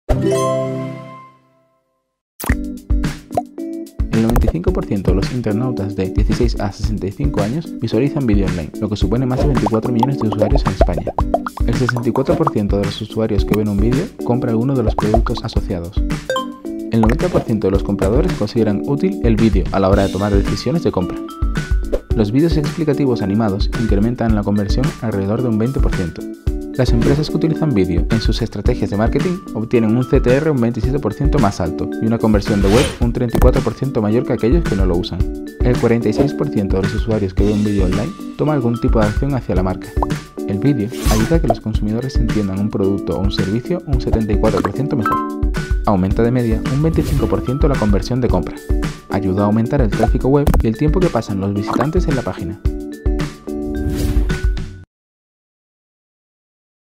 El 95% de los internautas de 16 a 65 años visualizan vídeo online, lo que supone más de 24 millones de usuarios en España. El 64% de los usuarios que ven un vídeo compra alguno de los productos asociados. El 90% de los compradores consideran útil el vídeo a la hora de tomar decisiones de compra. Los vídeos explicativos animados incrementan la conversión alrededor de un 20%. Las empresas que utilizan vídeo en sus estrategias de marketing obtienen un CTR un 27% más alto y una conversión de web un 34% mayor que aquellos que no lo usan. El 46% de los usuarios que ven un vídeo online toma algún tipo de acción hacia la marca. El vídeo ayuda a que los consumidores entiendan un producto o un servicio un 74% mejor. Aumenta de media un 25% la conversión de compra. Ayuda a aumentar el tráfico web y el tiempo que pasan los visitantes en la página.